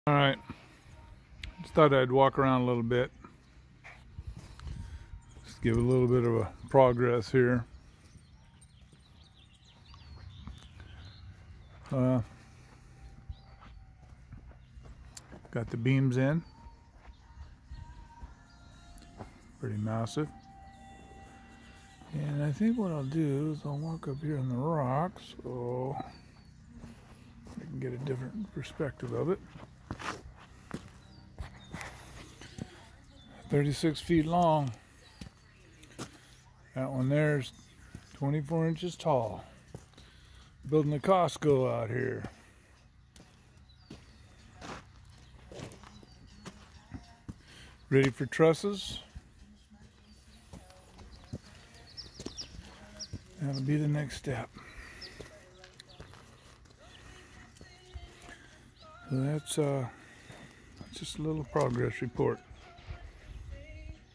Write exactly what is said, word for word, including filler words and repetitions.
All right, just thought I'd walk around a little bit, just give a little bit of a progress here. Uh, got the beams in, pretty massive. And I think what I'll do is I'll walk up here on the rocks so I can get a different perspective of it. thirty-six feet long. That one there's twenty-four inches tall. Building a Costco out here. Ready for trusses? That'll be the next step. So that's uh, just a little progress report.